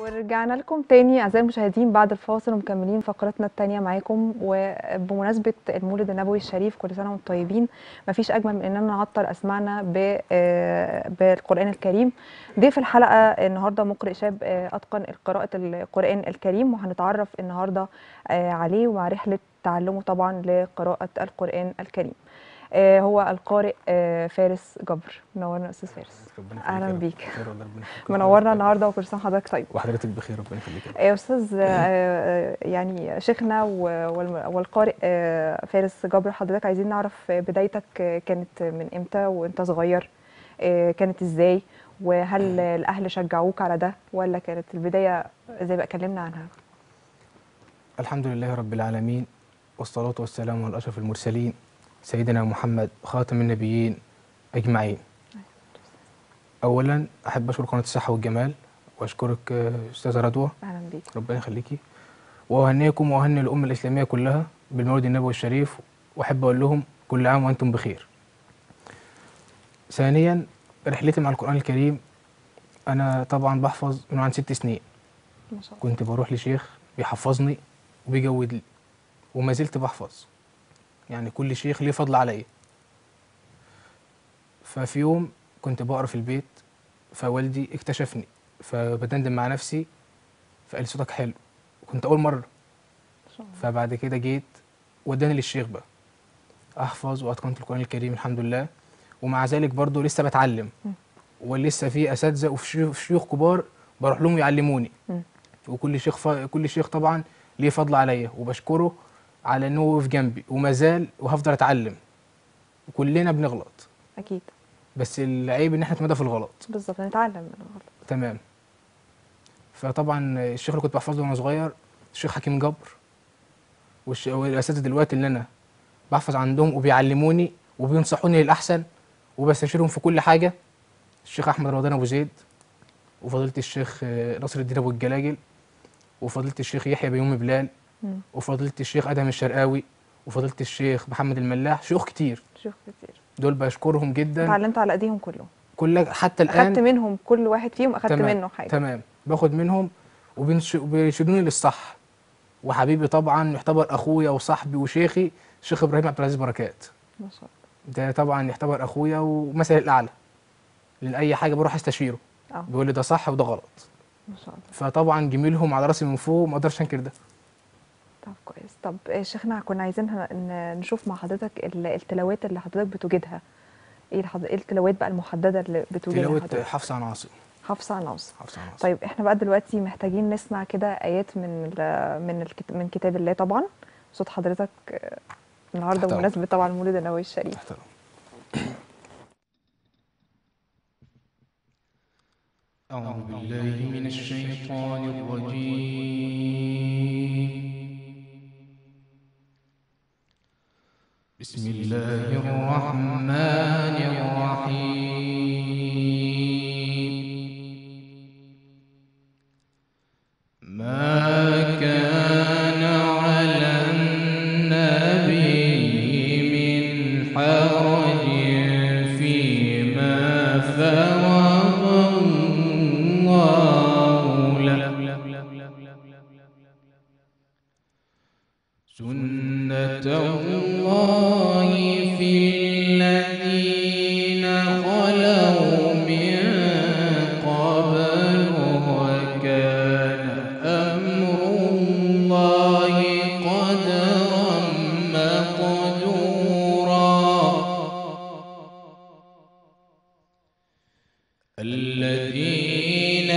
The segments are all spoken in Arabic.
ورجعنا لكم تاني أعزائي المشاهدين بعد الفاصل ومكملين فقرتنا التانية معاكم. وبمناسبة المولد النبوي الشريف كل سنة وانتم طيبين. مفيش أجمل من إننا نعطر أسماعنا بالقرآن الكريم. ضيف الحلقة النهاردة مقرئ شاب أتقن قراءة القرآن الكريم، وهنتعرف النهاردة عليه ومع رحلة تعلمه طبعا لقراءة القرآن الكريم. هو القارئ فارس جبر. منورنا استاذ فارس. اهلا بيك. منورنا النهارده وكل سنه وحضرتك طيب. وحضرتك بخير ربنا يخليك. استاذ يعني شيخنا والقارئ فارس جبر، حضرتك عايزين نعرف بدايتك كانت من امتى وانت صغير، كانت ازاي، وهل الاهل شجعوك على ده ولا كانت البدايه ازاي؟ بقى كلمنا عنها. الحمد لله رب العالمين، والصلاه والسلام على اشرف المرسلين سيدنا محمد خاتم النبيين أجمعين. أولا أحب أشكر قناة الصحة والجمال، وأشكرك أستاذة رضوى. أهلا بيك. ربنا يخليكي. وأهنيكم وأهني الأمة الإسلامية كلها بالمولد النبوي الشريف، وأحب أقول لهم كل عام وأنتم بخير. ثانيا، رحلتي مع القرآن الكريم، أنا طبعا بحفظ من عن 6 سنين. ما شاء الله. كنت بروح لشيخ بيحفظني وبيجود لي، وما زلت بحفظ. يعني كل شيخ ليه فضل عليا. ففي يوم كنت بقرا في البيت، فوالدي اكتشفني، فبدندن مع نفسي، فقال صوتك حلو. كنت اول مره. فبعد كده جيت وداني للشيخ بقى احفظ، واتقنت القران الكريم الحمد لله. ومع ذلك برضه لسه بتعلم، ولسه في اساتذه وفي شيوخ كبار بروح لهم يعلموني. وكل شيخ طبعا ليه فضل عليا، وبشكره على انه وقف جنبي وما زال، وهفضل اتعلم. وكلنا بنغلط اكيد، بس العيب ان احنا نتمادى في الغلط. بالظبط، نتعلم من الغلط. تمام. فطبعا الشيخ اللي كنت بحفظه وانا صغير الشيخ حكيم جبر، والاساتذه دلوقتي اللي انا بحفظ عندهم وبيعلموني وبينصحوني للاحسن وبستشيرهم في كل حاجه، الشيخ احمد رمضان ابو زيد، وفضيله الشيخ نصر الدين ابو الجلاجل، وفضيله الشيخ يحيى بيومي بلال، وفضيله الشيخ ادهم الشرقاوي، وفضيله الشيخ محمد الملاح. شيوخ كتير دول بشكرهم جدا. اتعلمت على ايديهم كلهم حتى الان اخدت منهم، كل واحد فيهم اخدت منه حاجه. تمام، باخد منهم وبيرشدوني للصح. وحبيبي طبعا يعتبر اخويا وصاحبي وشيخي الشيخ ابراهيم عبد العزيز بركات. ما شاء الله. ده طبعا يعتبر اخويا ومثل الاعلى، لاي حاجه بروح استشيره. بيقول لي ده صح وده غلط. ما شاء الله. فطبعا جميلهم على راسي من فوق، ما اقدرش انكر ده. طب كويس. طب شيخنا، كنا عايزين نشوف مع حضرتك التلاوات اللي حضرتك بتوجدها. ايه التلاوات بقى المحدده اللي بتوجدها تلاوه حضرتك؟ حفص عن عاصم. حفص عن عاصم. حفص عن عاصم. طيب احنا بقى دلوقتي محتاجين نسمع كده ايات من كتاب الله طبعا. صوت حضرتك النهارده بمناسبه طبعا المولد النبوي الشريف. أعوذ بالله من الشيطان الرجيم. بسم الله الرحمن الرحيم. ما كان على النبي من حرج فيما فرض الله له، سنة الله في الذين خلوا من قبل، وكان أمر الله قدرا مقدورا. الذين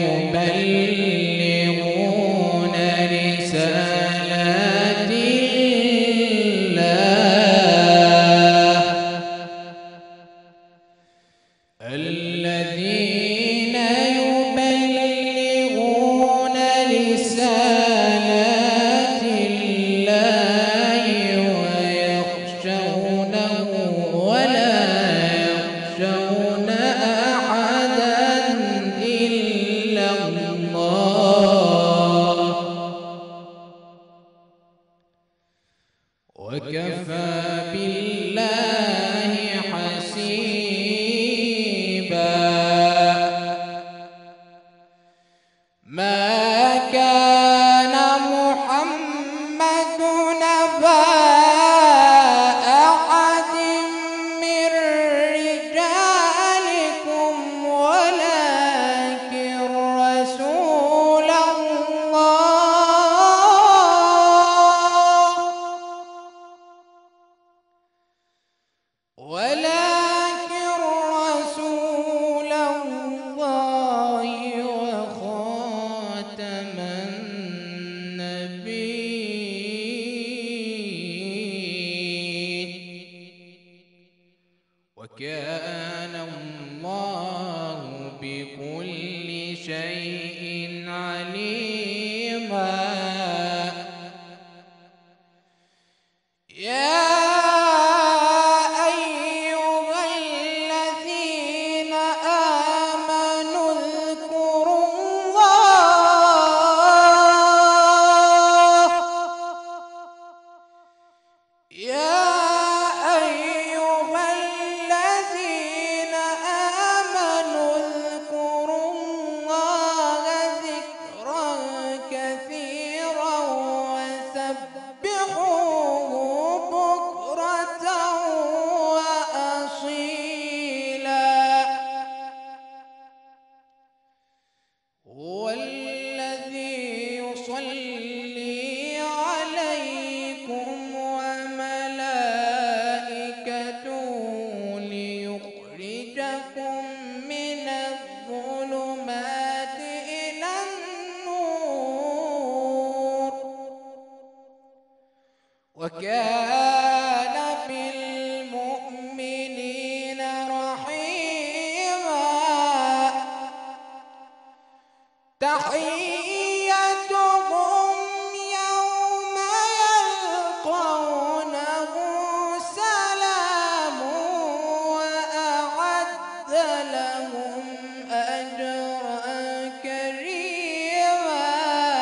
يبلغون رسالات الله، الذين يبلغون رسالات الله ويخشونه ولا يخشون أحدا إلا الله. بكل شيء عليما. يا أيها الذين آمنوا اذكروا الله. يا أيها الذين آمنوا اذكروا الله ذكرا كثيرا وسبحوه بكرة وأصيلا. هو الذي يصلي عليكم وملائكته ليخرجكم من الظلمات إلى النور، وكان بالمؤمنين رحيما. تحيتهم يوم يلقونه سلام، وأعد لهم أجرا كريما.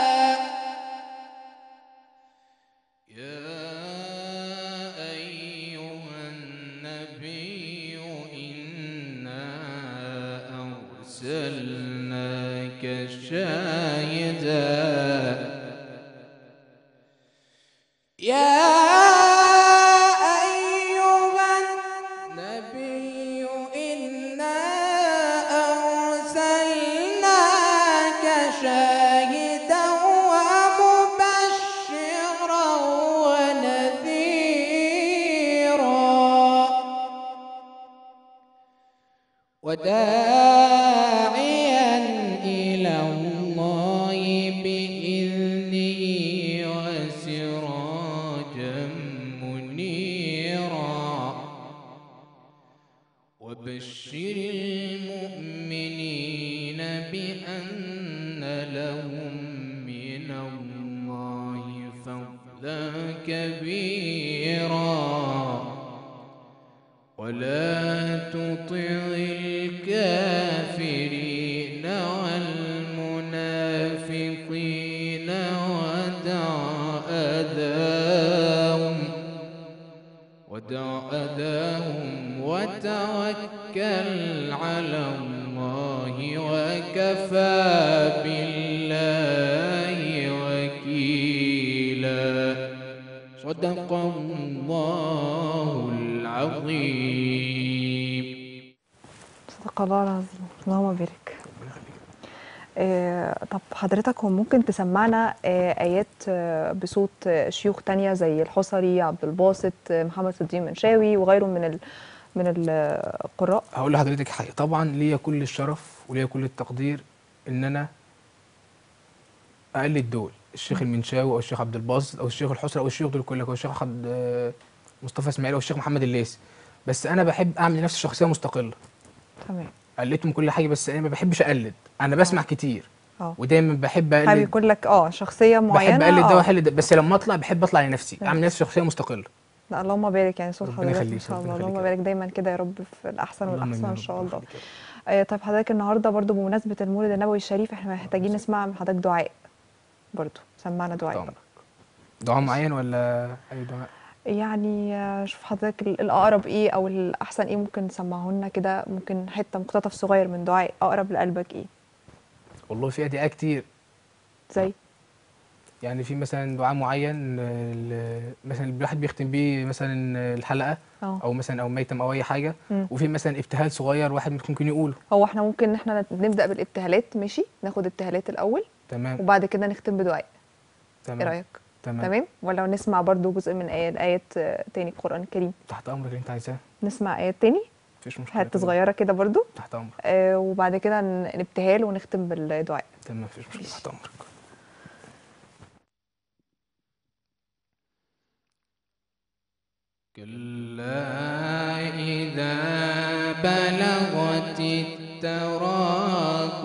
يا أيها النبي إنا أرسلناك شاهدا. يا أيها النبي إنا أرسلناك شاهدا ومبشرا ونذيرا وداعيا إلى الله بإذنه وسراجا منيرا. وبشر المؤمنين بأن لهم من الله فضلا كبيرا. ولا تطع الكافرين والمنافقين ودع أذاهم وتوكل على الله وكفى بالله وكيلا. صدق الله العظيم. صدق الله العظيم. اللهم بارك. طب حضرتك هو ممكن تسمعنا آيات بصوت شيوخ تانية زي الحصري، عبد الباسط، محمد صديق منشاوي وغيره من القراء؟ هقول لحضرتك حاجه، طبعا ليا كل الشرف وليا كل التقدير ان انا اقلد دول، الشيخ المنشاوي او الشيخ عبد الباسط او الشيخ الحصري او الشيخ دول كلهم، او الشيخ مصطفى اسماعيل او الشيخ محمد الليثي. بس انا بحب اعمل لنفسي شخصيه مستقله. تمام. قلدتهم كل حاجه، بس انا ما بحبش اقلد، انا بسمع كتير ودايما بحب حابب اقلد. يكون لك شخصيه معينه. بحب اقلد ده واحلد ده، بس لما اطلع بحب اطلع لنفسي، اعمل نفسي شخصيه مستقله. لا اللهم بارك، يعني صوت ربنا حضرتك ما يخليك، شاء الله، ربنا اللهم يخليك. بارك دايما كده يا رب في الاحسن اللهم والاحسن آمين ان يا شاء رب، الله. ربنا يخليك يا رب. طيب حضرتك النهارده برضو بمناسبه المولد النبوي الشريف احنا محتاجين نسمع من حضرتك دعاء، برضو سمعنا دعاء بقى. دعاء معين ولا اي دعاء؟ يعني شوف حضرتك الاقرب ايه او الاحسن ايه ممكن تسمعه لنا كده، ممكن حته مقتطف صغير من دعاء اقرب لقلبك ايه؟ والله في ادعية كتير، زي يعني في مثلا دعاء معين مثلا الواحد بيختم بيه مثلا الحلقه او مثلا او ميتم او اي حاجه. وفي مثلا ابتهال صغير واحد ممكن يقوله. هو احنا ممكن ان احنا نبدا بالابتهالات، ماشي، ناخد ابتهالات الاول تمام، وبعد كده نختم بدعاء. تمام، ايه رايك؟ تمام. ولا نسمع برضو جزء من ايات تاني القران الكريم؟ تحت امرك اللي انت عايزاه. نسمع ايات تاني، مفيش مشكله، حته صغيره كده برضو تحت امرك. وبعد كده نبتهال ونختم بالدعاء. تمام، مفيش مشكله، تحت امرك. كلا إذا بلغت التراقي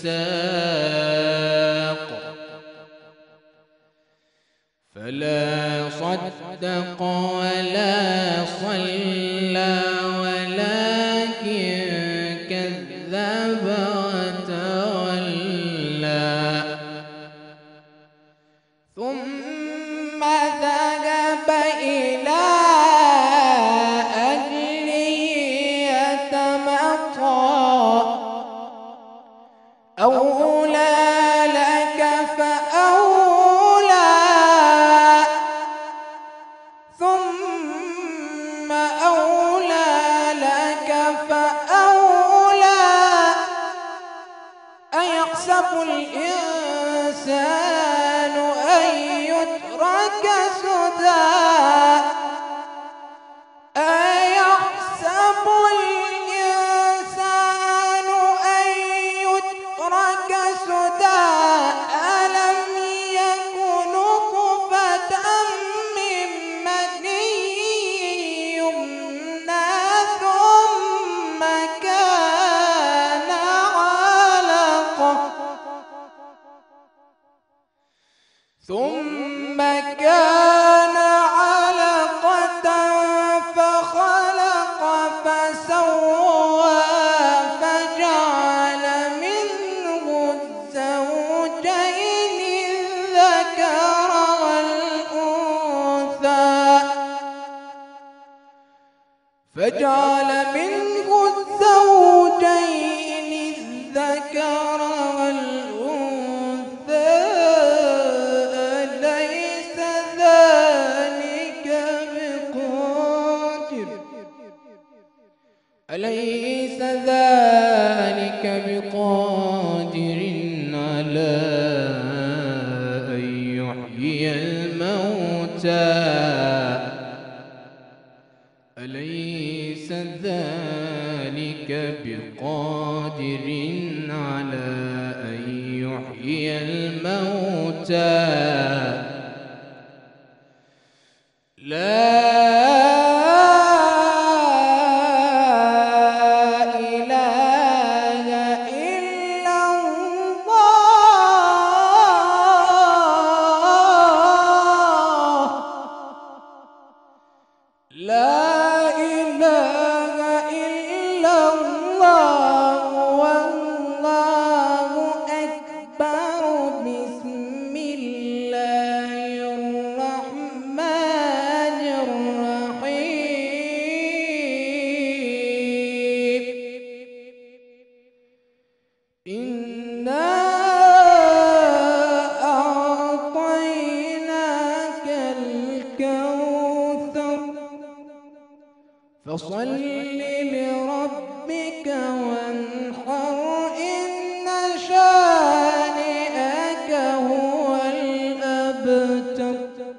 الساق فلا صدق ولا صلى ولكن كذب وتولى ثم ذهب إلى أهله يتمطى أولى لك فأولى ثم أولى لك فأولى أيحسب الإنسان أن يترك سدى أيحسب الإنسان أن يترك سدى ألم يكن نطفة من مني يمنى ثم كان علقة فخلق فسوى فجعل منه الزوجين الذكر والأنثى أليس ذلك بقادر على أن يحيي الموتى أليس ذلك بقادر على أن يحيي الموتى لا إنا أعطيناك الكوثر فصل لربك وانحر إن شانئك هو الأبتر.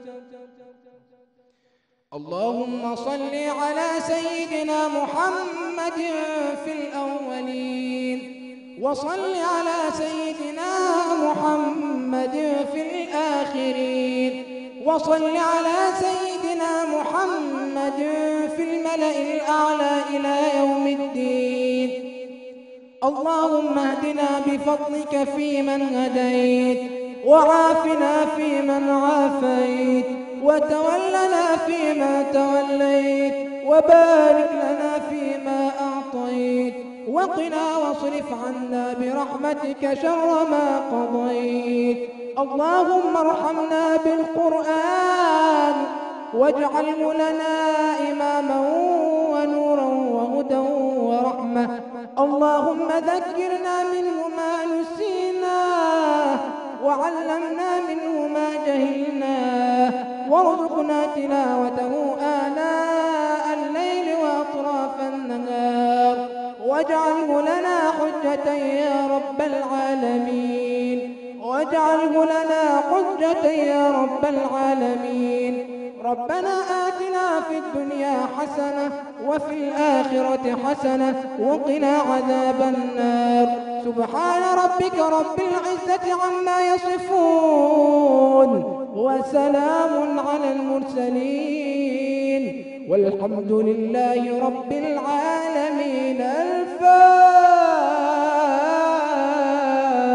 اللهم صل على سيدنا محمد في الأولين وصل على سيدنا محمد في الآخرين وصل على سيدنا محمد في الملأ الأعلى إلى يوم الدين. اللهم اهدنا بفضلك فيمن هديت وعافنا فيمن عافيت وتولنا فيما توليت وبارك لنا فيما أعطيت وقنا واصرف عنا برحمتك شر ما قضيت. اللهم ارحمنا بالقرآن واجعله لنا إماما ونورا وهدى ورحمة. اللهم ذكرنا منه ما نسيناه وعلمنا منه ما جهلناه وارزقنا تلاوته آناء الليل وأطراف النهار واجعله لنا حجة يا رب العالمين واجعله لنا حجة يا رب العالمين. ربنا آتنا في الدنيا حسنة وفي الآخرة حسنة وقنا عذاب النار. سبحان ربك رب العزة عما يصفون وسلام على المرسلين والحمد لله رب العالمين. الفاتحة.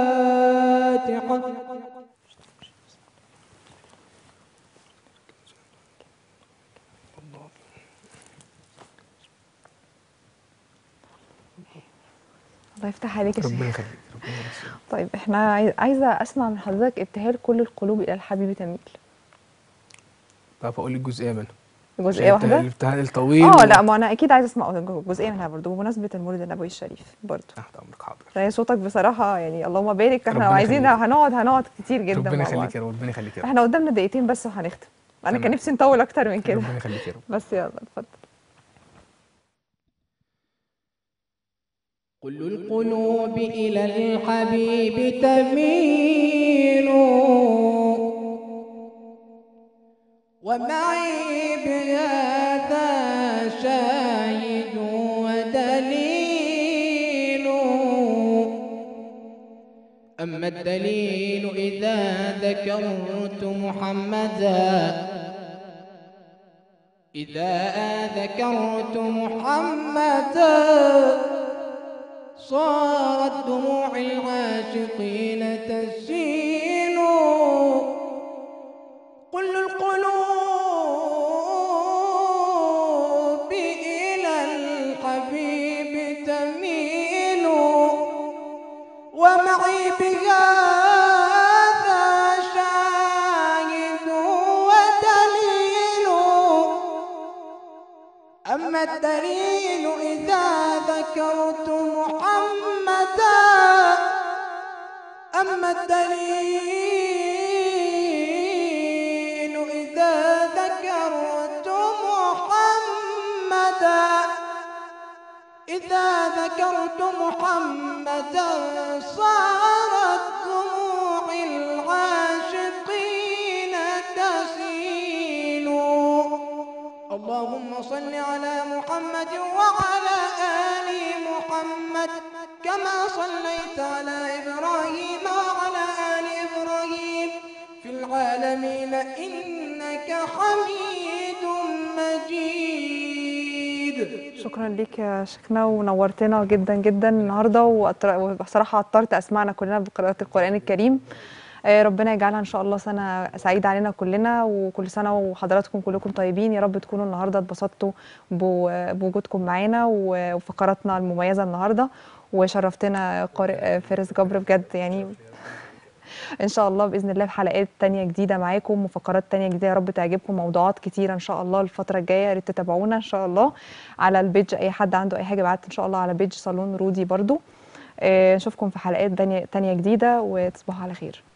الله يفتح عليك يا ربنا شيخ. يخليك، ربنا يخليك. طيب احنا عايزه اسمع من حضرتك ابتهال كل القلوب الى الحبيب تميل. طب اقول لك جزئيه منها. جزئيه واحده؟ الابتهال الطويل. لا ما انا اكيد عايزه اسمع جزئيه منها برضو بمناسبه المولد النبوي الشريف برضو. تحت امرك، حاضر. لان صوتك بصراحه يعني اللهم بارك، احنا لو ربنا عايزين يخليك. هنقعد كتير جدا ربنا مع بعض. يخليك يا رب، ربنا يخليك يا رب. احنا قدامنا دقيقتين بس وهنختم. انا كان تمام. نفسي نطول اكتر من كده. ربنا يخليك يا رب. بس يلا اتفضل. كل القلوب إلى الحبيب تميل، ومعي بهذا شاهد ودليل. أما الدليل إذا ذكرت محمدا، إذا ذكرت محمدا صارت دموع العاشقين تسيل. كل القلوب إلى الحبيب تميل، ومعي بهذا شاهد ودليل. أما الدليل إذا ذكرت محمدا، أما الدليل إذا ذكرت محمدا، إذا ذكرت محمدا صارت دموع العاشقين تسيل. اللهم صل على محمد وعلى آل محمد كما صليت على إبراهيم وعلى آل إبراهيم في العالمين إنك حميد مجيد. شكرا ليك يا شيخنا ونورتنا جدا جدا النهارده، وبصراحه عطرت اسمعنا كلنا بقراءه القران الكريم. ربنا يجعلها ان شاء الله سنه سعيده علينا كلنا، وكل سنه وحضراتكم كلكم طيبين. يا رب تكونوا النهارده اتبسطتوا بوجودكم معانا وفقراتنا المميزه النهارده، وشرفتنا قارئ فارس جبر بجد يعني. ان شاء الله باذن الله في حلقات تانية جديده معاكم وفقرات تانية جديده يا رب تعجبكم، موضوعات كتيره ان شاء الله الفتره الجايه. يا ريت تتابعونا ان شاء الله على البيج، اي حد عنده اي حاجه يبعت ان شاء الله على بيج صالون رودي برضو. نشوفكم في حلقات تانية جديده وتصبحوا على خير.